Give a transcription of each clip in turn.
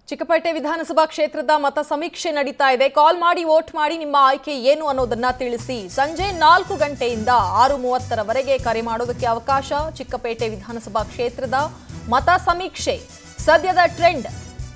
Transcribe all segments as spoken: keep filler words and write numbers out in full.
ಚಿಕ್ಕಪೇಟೆ ವಿಧಾನಸಭಾ ಕ್ಷೇತ್ರದ ಮತ ಸಮೀಕ್ಷೆ ನಡೀತಾ ಇದೆ. ಕಾಲ್ ಮಾಡಿ ವೋಟ್ ಮಾಡಿ ನಿಮ್ಮ ಆಯ್ಕೆ ಏನು ಅನ್ನೋದನ್ನ ತಿಳಿಸಿ. ಸಂಜೆ ನಾಲ್ಕು ಗಂಟೆಯಿಂದ ಆರು ಮೂವತ್ತರವರೆಗೆ ಕರೆ ಮಾಡೋದಕ್ಕೆ ಅವಕಾಶ. ಚಿಕ್ಕಪೇಟೆ ವಿಧಾನಸಭಾ ಕ್ಷೇತ್ರದ ಮತ ಸಮೀಕ್ಷೆ ಸದ್ಯದ ಟ್ರೆಂಡ್,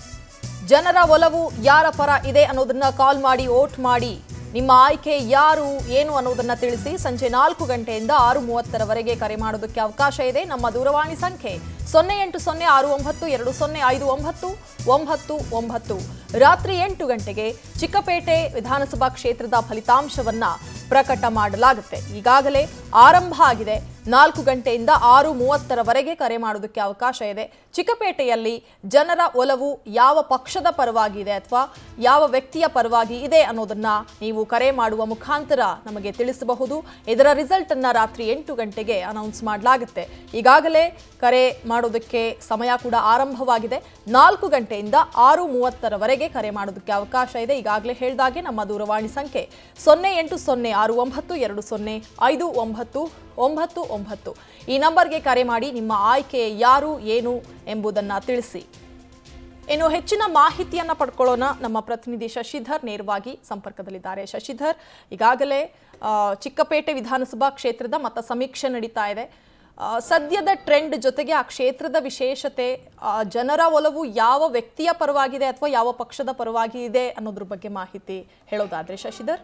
ಜನರ ಒಲವು ಯಾರ ಪರ ಇದೆ ಅನ್ನೋದನ್ನ ಕಾಲ್ ಮಾಡಿ ವೋಟ್ ಮಾಡಿ ನಿಮ್ಮ ಆಯ್ಕೆ ಯಾರು ಏನು ಅನ್ನೋದನ್ನ ತಿಳಿಸಿ. ಸಂಜೆ ನಾಲ್ಕು ಗಂಟೆಯಿಂದ ಆರು ಮೂವತ್ತರವರೆಗೆ ಕರೆ ಮಾಡೋದಕ್ಕೆ ಅವಕಾಶ ಇದೆ. ನಮ್ಮ ದೂರವಾಣಿ ಸಂಖ್ಯೆ ಸೊನ್ನೆ ಎಂಟು ಸೊನ್ನೆ ಆರು ಒಂಬತ್ತು ಎರಡು ಸೊನ್ನೆ ಐದು ಒಂಬತ್ತು ಒಂಬತ್ತು ಒಂಬತ್ತು. ರಾತ್ರಿ ಎಂಟು ಗಂಟೆಗೆ ಚಿಕ್ಕಪೇಟೆ ವಿಧಾನಸಭಾ ಕ್ಷೇತ್ರದ ಫಲಿತಾಂಶವನ್ನ ಪ್ರಕಟ ಮಾಡಲಾಗುತ್ತೆ. ಈಗಾಗಲೇ ಆರಂಭ ಆಗಿದೆ. ನಾಲ್ಕು ಗಂಟೆಯಿಂದ ಆರು ಮೂವತ್ತರವರೆಗೆ ಕರೆ ಮಾಡೋದಕ್ಕೆ ಅವಕಾಶ ಇದೆ. ಚಿಕ್ಕಪೇಟೆಯಲ್ಲಿ ಜನರ ಒಲವು ಯಾವ ಪಕ್ಷದ ಪರವಾಗಿ ಇದೆ ಅಥವಾ ಯಾವ ವ್ಯಕ್ತಿಯ ಪರವಾಗಿ ಇದೆ ಅನ್ನೋದನ್ನ ನೀವು ಕರೆ ಮಾಡುವ ಮುಖಾಂತರ ನಮಗೆ ತಿಳಿಸಬಹುದು. ಇದರ ರಿಸಲ್ಟ್ ಅನ್ನ ರಾತ್ರಿ ಎಂಟು ಗಂಟೆಗೆ ಅನೌನ್ಸ್ ಮಾಡಲಾಗುತ್ತೆ. ಈಗಾಗಲೇ ಕರೆ ಮಾಡೋದಕ್ಕೆ ಸಮಯ ಕೂಡ ಆರಂಭವಾಗಿದೆ. ನಾಲ್ಕು ಗಂಟೆಯಿಂದ ಆರು ಮೂವತ್ತರವರೆಗೆ ಕರೆ ಮಾಡೋದಕ್ಕೆ ಅವಕಾಶ ಇದೆ. ಈಗಾಗಲೇ ಹೇಳಿದಾಗೆ ನಮ್ಮ ದೂರವಾಣಿ ಸಂಖ್ಯೆ ಸೊನ್ನೆ ಎಂಟು ಸೊನ್ನೆ ಆರು ಒಂಬತ್ತು ಎರಡು ಸೊನ್ನೆ ಐದು ಒಂಬತ್ತು ಒಂಬತ್ತು ಒಂಬತ್ತು. ಈ ನಂಬರ್ಗೆ ಕರೆ ಮಾಡಿ ನಿಮ್ಮ ಆಯ್ಕೆ ಯಾರು ಏನು ಎಂಬುದನ್ನು ತಿಳಿಸಿ. ಇನ್ನು ಹೆಚ್ಚಿನ ಮಾಹಿತಿಯನ್ನು ಪಡ್ಕೊಳ್ಳೋಣ. ನಮ್ಮ ಪ್ರತಿನಿಧಿ ಶಶಿಧರ್ ನೇರವಾಗಿ ಸಂಪರ್ಕದಲ್ಲಿದ್ದಾರೆ. ಶಶಿಧರ್, ಈಗಾಗಲೇ ಚಿಕ್ಕಪೇಟೆ ವಿಧಾನಸಭಾ ಕ್ಷೇತ್ರದ ಮತ ಸಮೀಕ್ಷೆ ನಡೀತಾ ಇದೆ. ಸದ್ಯದ ಟ್ರೆಂಡ್ ಜೊತೆಗೆ ಆ ಕ್ಷೇತ್ರದ ವಿಶೇಷತೆ, ಜನರ ಒಲವು ಯಾವ ವ್ಯಕ್ತಿಯ ಪರವಾಗಿದೆ ಅಥವಾ ಯಾವ ಪಕ್ಷದ ಪರವಾಗಿ ಇದೆ ಅನ್ನೋದ್ರ ಬಗ್ಗೆ ಮಾಹಿತಿ ಹೇಳೋದಾದ್ರೆ ಶಶಿಧರ್.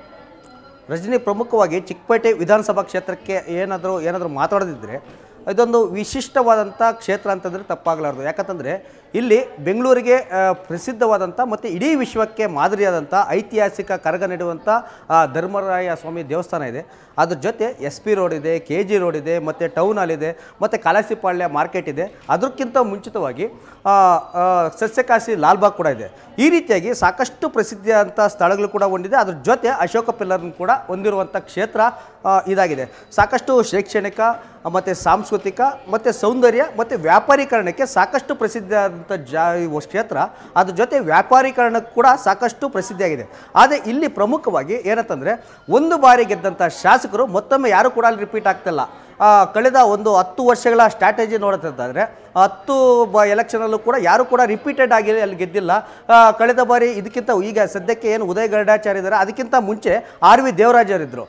ರಜನಿ, ಪ್ರಮುಖವಾಗಿ ಚಿಕ್ಕಪೇಟೆ ವಿಧಾನಸಭಾ ಕ್ಷೇತ್ರಕ್ಕೆ ಏನಾದರೂ ಏನಾದರೂ ಮಾತಾಡೋದಿದ್ದರೆ ಇದೊಂದು ವಿಶಿಷ್ಟವಾದಂಥ ಕ್ಷೇತ್ರ ಅಂತಂದರೆ ತಪ್ಪಾಗಲಾರ್ದು. ಯಾಕಂತಂದರೆ ಇಲ್ಲಿ ಬೆಂಗಳೂರಿಗೆ ಪ್ರಸಿದ್ಧವಾದಂಥ ಮತ್ತು ಇಡೀ ವಿಶ್ವಕ್ಕೆ ಮಾದರಿಯಾದಂಥ ಐತಿಹಾಸಿಕ ಕರಗ ನಡೆಯುವಂಥ ಧರ್ಮರಾಯ ಸ್ವಾಮಿ ದೇವಸ್ಥಾನ ಇದೆ. ಅದ್ರ ಜೊತೆ ಎಸ್ ಪಿ ರೋಡ್ ಇದೆ, ಕೆ ಜಿ ರೋಡ್ ಇದೆ, ಮತ್ತು ಟೌನ್ ಹಾಲ್ ಇದೆ, ಮತ್ತು ಕಾಲಾಸಿಪಾಳ್ಯ ಮಾರ್ಕೆಟ್ ಇದೆ. ಅದಕ್ಕಿಂತ ಮುಂಚಿತವಾಗಿ ಸಸ್ಯಕಾಶಿ ಲಾಲ್ಬಾಗ್ ಕೂಡ ಇದೆ. ಈ ರೀತಿಯಾಗಿ ಸಾಕಷ್ಟು ಪ್ರಸಿದ್ಧಿಯಾದಂಥ ಸ್ಥಳಗಳು ಕೂಡ ಹೊಂದಿದೆ. ಅದ್ರ ಜೊತೆ ಅಶೋಕ ಪಿಲ್ಲರ್ನ ಕೂಡ ಹೊಂದಿರುವಂಥ ಕ್ಷೇತ್ರ ಇದಾಗಿದೆ. ಸಾಕಷ್ಟು ಶೈಕ್ಷಣಿಕ ಮತ್ತು ಸಾಂಸ್ಕೃತಿಕ ಮತ್ತು ಸೌಂದರ್ಯ ಮತ್ತು ವ್ಯಾಪಾರೀಕರಣಕ್ಕೆ ಸಾಕಷ್ಟು ಪ್ರಸಿದ್ಧಿಯಾದಂಥ ಜಾ ಕ್ಷೇತ್ರ. ಅದ್ರ ಜೊತೆ ವ್ಯಾಪಾರೀಕರಣಕ್ಕೆ ಕೂಡ ಸಾಕಷ್ಟು ಪ್ರಸಿದ್ಧಿಯಾಗಿದೆ. ಆದರೆ ಇಲ್ಲಿ ಪ್ರಮುಖವಾಗಿ ಏನಂತಂದರೆ, ಒಂದು ಬಾರಿ ಗೆದ್ದಂಥ ಶಾಸಕರು ಮತ್ತೊಮ್ಮೆ ಯಾರು ಕೂಡ ಅಲ್ಲಿ ರಿಪೀಟ್ ಆಗ್ತಿಲ್ಲ. ಕಳೆದ ಒಂದು ಹತ್ತು ವರ್ಷಗಳ ಸ್ಟ್ರಾಟಜಿ ನೋಡುತ್ತಿದ್ದಾದರೆ ಹತ್ತು ಬ ಎಲೆಕ್ಷನಲ್ಲೂ ಕೂಡ ಯಾರು ಕೂಡ ರಿಪೀಟೆಡ್ ಆಗಿ ಅಲ್ಲಿ ಗೆದ್ದಿಲ್ಲ. ಕಳೆದ ಬಾರಿ ಇದಕ್ಕಿಂತ ಈಗ ಸದ್ಯಕ್ಕೆ ಏನು ಉದಯ್ ಗರುಡಾಚಾರ್ಯ ಇದ್ದಾರೆ, ಅದಕ್ಕಿಂತ ಮುಂಚೆ ಆರ್ ವಿ ದೇವರಾಜರಿದ್ದರು.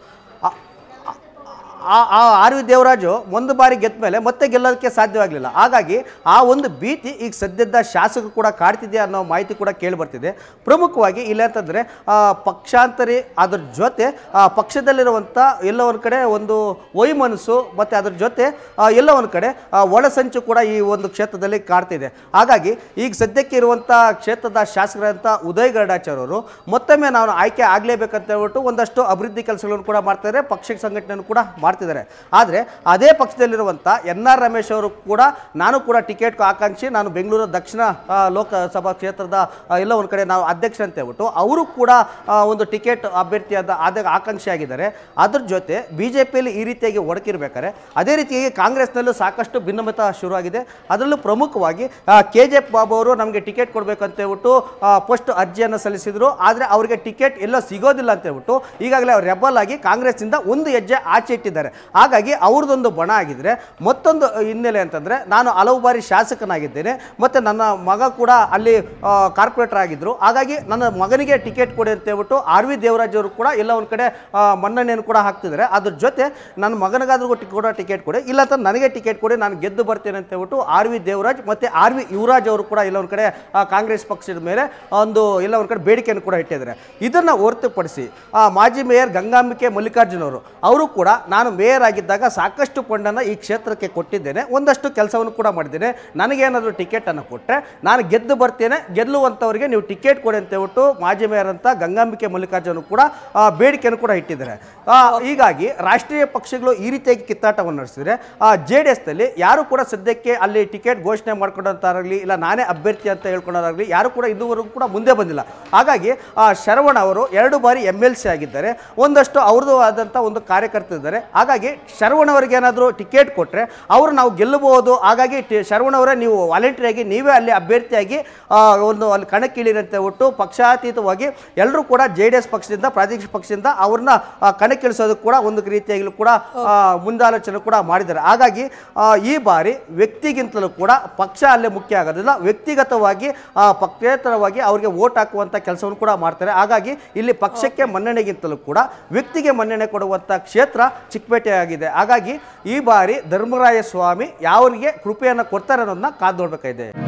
ಆ ಆರ್ ವಿ ದೇವರಾಜು ಒಂದು ಬಾರಿ ಗೆದ್ದ ಮೇಲೆ ಮತ್ತೆ ಗೆಲ್ಲೋದಕ್ಕೆ ಸಾಧ್ಯವಾಗಲಿಲ್ಲ. ಹಾಗಾಗಿ ಆ ಒಂದು ಭೀತಿ ಈಗ ಸದ್ಯದ ಶಾಸಕರು ಕೂಡ ಕಾಡ್ತಿದೆ ಅನ್ನೋ ಮಾಹಿತಿ ಕೂಡ ಕೇಳಿ ಬರ್ತಿದೆ. ಪ್ರಮುಖವಾಗಿ ಇಲ್ಲ ಅಂತಂದರೆ ಪಕ್ಷಾಂತರಿ, ಅದ್ರ ಜೊತೆ ಪಕ್ಷದಲ್ಲಿರುವಂಥ ಎಲ್ಲ ಒಂದು ಕಡೆ ಒಂದು ವೈಮನಸ್ಸು ಮತ್ತು ಅದ್ರ ಜೊತೆ ಎಲ್ಲ ಒಂದು ಕಡೆ ಒಳಸಂಚು ಕೂಡ ಈ ಒಂದು ಕ್ಷೇತ್ರದಲ್ಲಿ ಕಾಡ್ತಿದೆ. ಹಾಗಾಗಿ ಈಗ ಸದ್ಯಕ್ಕೆ ಇರುವಂಥ ಕ್ಷೇತ್ರದ ಶಾಸಕರಂಥ ಉದಯ್ ಗರುಡಾಚಾರ್ಯ ಅವರು ಮತ್ತೊಮ್ಮೆ ನಾವು ಆಯ್ಕೆ ಆಗಲೇಬೇಕಂತ ಹೇಳ್ಬಿಟ್ಟು ಒಂದಷ್ಟು ಅಭಿವೃದ್ಧಿ ಕೆಲಸಗಳನ್ನು ಕೂಡ ಮಾಡ್ತಾರೆ, ಪಕ್ಷ ಸಂಘಟನೆಯನ್ನು ಕೂಡ ಮಾಡ್ತಿದ್ದಾರೆ. ಆದರೆ ಅದೇ ಪಕ್ಷದಲ್ಲಿರುವಂಥ ಎನ್ ಆರ್ ರಮೇಶ್ ಅವರು ಕೂಡ ನಾನು ಕೂಡ ಟಿಕೆಟ್ ಆಕಾಂಕ್ಷಿ, ನಾನು ಬೆಂಗಳೂರು ದಕ್ಷಿಣ ಲೋಕಸಭಾ ಕ್ಷೇತ್ರದ ಎಲ್ಲ ಒಂದು ಕಡೆ ನಾವು ಅಧ್ಯಕ್ಷ ಅಂತ ಹೇಳ್ಬಿಟ್ಟು ಅವರು ಕೂಡ ಒಂದು ಟಿಕೆಟ್ ಅಭ್ಯರ್ಥಿಯಾದ ಆದ ಆಕಾಂಕ್ಷಿ ಆಗಿದ್ದಾರೆ. ಅದ್ರ ಜೊತೆ ಬಿ ಜೆ ಪಿಯಲ್ಲಿ ಈ ರೀತಿಯಾಗಿ ಒಡಕಿರಬೇಕಾದ್ರೆ ಅದೇ ರೀತಿಯಾಗಿ ಕಾಂಗ್ರೆಸ್ನಲ್ಲೂ ಸಾಕಷ್ಟು ಭಿನ್ನಮತ ಶುರುವಾಗಿದೆ. ಅದರಲ್ಲೂ ಪ್ರಮುಖವಾಗಿ ಕೆ ಜೆ ಎಫ್ ಬಾಬು ಅವರು ನಮಗೆ ಟಿಕೆಟ್ ಕೊಡಬೇಕಂತ ಹೇಳ್ಬಿಟ್ಟು ಫಸ್ಟ್ ಅರ್ಜಿಯನ್ನು ಸಲ್ಲಿಸಿದರು. ಆದರೆ ಅವರಿಗೆ ಟಿಕೆಟ್ ಎಲ್ಲೋ ಸಿಗೋದಿಲ್ಲ ಅಂತ ಹೇಳ್ಬಿಟ್ಟು ಈಗಾಗಲೇ ಅವ್ರು ರೆಬಲ್ ಆಗಿ ಕಾಂಗ್ರೆಸ್ಸಿಂದ ಒಂದು ಹೆಜ್ಜೆ ಆಚೆ ಇಟ್ಟಿದ್ದಾರೆ. ಹಾಗಾಗಿ ಅವ್ರದ್ದೊಂದು ಬಣ ಆಗಿದ್ರೆ ಮತ್ತೊಂದು ಹಿನ್ನೆಲೆ ಅಂತಂದರೆ, ನಾನು ಹಲವು ಬಾರಿ ಶಾಸಕನಾಗಿದ್ದೇನೆ ಮತ್ತು ನನ್ನ ಮಗ ಕೂಡ ಅಲ್ಲಿ ಕಾರ್ಪೊರೇಟರ್ ಆಗಿದ್ದರು. ಹಾಗಾಗಿ ನನ್ನ ಮಗನಿಗೆ ಟಿಕೆಟ್ ಕೊಡಿ ಅಂತ ಹೇಳ್ಬಿಟ್ಟು ಆರ್ ವಿ ದೇವರಾಜ್ ಅವರು ಕೂಡ ಎಲ್ಲ ಒಂದು ಕಡೆ ಮನ್ನಣೆಯನ್ನು ಕೂಡ ಹಾಕ್ತಿದ್ದಾರೆ. ಅದ್ರ ಜೊತೆ ನನ್ನ ಮಗನಿಗಾದ್ರೂ ಕೂಡ ಟಿಕೆಟ್ ಕೊಡಿ, ಇಲ್ಲ ಅಂತ ನನಗೆ ಟಿಕೆಟ್ ಕೊಡಿ, ನಾನು ಗೆದ್ದು ಬರ್ತೇನೆ ಅಂತ ಹೇಳ್ಬಿಟ್ಟು ಆರ್ ವಿ ದೇವರಾಜ್ ಮತ್ತು ಆರ್ ವಿ ಯುವರಾಜ್ ಅವರು ಕೂಡ ಎಲ್ಲ ಒಂದು ಕಡೆ ಕಾಂಗ್ರೆಸ್ ಪಕ್ಷದ ಮೇಲೆ ಒಂದು ಎಲ್ಲ ಒಂದು ಕಡೆ ಬೇಡಿಕೆಯನ್ನು ಕೂಡ ಇಟ್ಟಿದ್ದಾರೆ. ಇದನ್ನು ಹೊರತುಪಡಿಸಿ ಮಾಜಿ ಮೇಯರ್ ಗಂಗಾಂಬಿಕೆ ಮಲ್ಲಿಕಾರ್ಜುನ್ ಅವರು ಅವರು ಕೂಡ ನಾನು ಮೇಯರ್ ಆಗಿದ್ದಾಗ ಸಾಕಷ್ಟು ಫಂಡನ್ನು ಈ ಕ್ಷೇತ್ರಕ್ಕೆ ಕೊಟ್ಟಿದ್ದೇನೆ, ಒಂದಷ್ಟು ಕೆಲಸವನ್ನು ಕೂಡ ಮಾಡಿದ್ದೇನೆ, ನನಗೇನಾದರೂ ಟಿಕೆಟನ್ನು ಕೊಟ್ಟರೆ ನಾನು ಗೆದ್ದು ಬರ್ತೇನೆ, ಗೆಲ್ಲುವಂಥವರಿಗೆ ನೀವು ಟಿಕೆಟ್ ಕೊಡಿ ಅಂತ ಹೇಳ್ಬಿಟ್ಟು ಮಾಜಿ ಮೇಯರ್ ಅಂತ ಗಂಗಾಂಬಿಕೆ ಮಲ್ಲಿಕಾರ್ಜುನ್ ಕೂಡ ಬೇಡಿಕೆಯನ್ನು ಕೂಡ ಇಟ್ಟಿದ್ದಾರೆ. ಹೀಗಾಗಿ ರಾಷ್ಟ್ರೀಯ ಪಕ್ಷಗಳು ಈ ರೀತಿಯಾಗಿ ಕಿತ್ತಾಟವನ್ನು ನಡೆಸಿದರೆ ಜೆ ಡಿ ಎಸ್ನಲ್ಲಿ ಯಾರು ಕೂಡ ಸದ್ಯಕ್ಕೆ ಅಲ್ಲಿ ಟಿಕೆಟ್ ಘೋಷಣೆ ಮಾಡ್ಕೊಂಡಂತಾರಾಗಲಿ ಇಲ್ಲ ನಾನೇ ಅಭ್ಯರ್ಥಿ ಅಂತ ಹೇಳ್ಕೊಂಡಾರಾಗಲಿ ಯಾರು ಕೂಡ ಇದುವರೆಗೂ ಕೂಡ ಮುಂದೆ ಬಂದಿಲ್ಲ. ಹಾಗಾಗಿ ಶರವಣ ಅವರು ಎರಡು ಬಾರಿ ಎಮ್ ಎಲ್ ಸಿ ಆಗಿದ್ದಾರೆ, ಒಂದಷ್ಟು ಅವ್ರದ್ದು ಆದಂಥ ಒಂದು ಕಾರ್ಯಕರ್ತರಿದ್ದಾರೆ. ಹಾಗಾಗಿ ಶರವಣವರಿಗೆ ಏನಾದರೂ ಟಿಕೆಟ್ ಕೊಟ್ಟರೆ ಅವರು ನಾವು ಗೆಲ್ಲಬಹುದು. ಹಾಗಾಗಿ ಟಿ ಶರವಣವರೇ ನೀವು ವಾಲಂಟಿಯರಾಗಿ ನೀವೇ ಅಲ್ಲಿ ಅಭ್ಯರ್ಥಿಯಾಗಿ ಒಂದು ಅಲ್ಲಿ ಕಣಕ್ಕಿಳಿರಂತೆ ಒಟ್ಟು ಪಕ್ಷಾತೀತವಾಗಿ ಎಲ್ಲರೂ ಕೂಡ ಜೆ ಡಿ ಎಸ್ ಪಕ್ಷದಿಂದ ಪ್ರಾದೇಶಿಕ ಪಕ್ಷದಿಂದ ಅವ್ರನ್ನ ಕಣಕ್ಕಿಳಿಸೋದಕ್ಕೆ ಕೂಡ ಒಂದು ರೀತಿಯಾಗಲೂ ಕೂಡ ಮುಂದಾಲೋಚನೆ ಕೂಡ ಮಾಡಿದ್ದಾರೆ. ಹಾಗಾಗಿ ಈ ಬಾರಿ ವ್ಯಕ್ತಿಗಿಂತಲೂ ಕೂಡ ಪಕ್ಷ ಅಲ್ಲೇ ಮುಖ್ಯ ಆಗೋದಿಲ್ಲ, ವ್ಯಕ್ತಿಗತವಾಗಿ ಪಕ್ಷೇತರವಾಗಿ ಅವರಿಗೆ ವೋಟ್ ಹಾಕುವಂಥ ಕೆಲಸವನ್ನು ಕೂಡ ಮಾಡ್ತಾರೆ. ಹಾಗಾಗಿ ಇಲ್ಲಿ ಪಕ್ಷಕ್ಕೆ ಮನ್ನಣೆಗಿಂತಲೂ ಕೂಡ ವ್ಯಕ್ತಿಗೆ ಮನ್ನಣೆ ಕೊಡುವಂಥ ಕ್ಷೇತ್ರ ಚಿಕ್ಕಪೇಟೆ ಆಗಿದೆ. ಹಾಗಾಗಿ ಈ ಬಾರಿ ಧರ್ಮರಾಯ ಸ್ವಾಮಿ ಯಾವರಿಗೆ ಕೃಪೆಯನ್ನು ಕೊಡ್ತಾರೆ ಅನ್ನೋದನ್ನ ಕಾದು ನೋಡಬೇಕಾಗಿದೆ.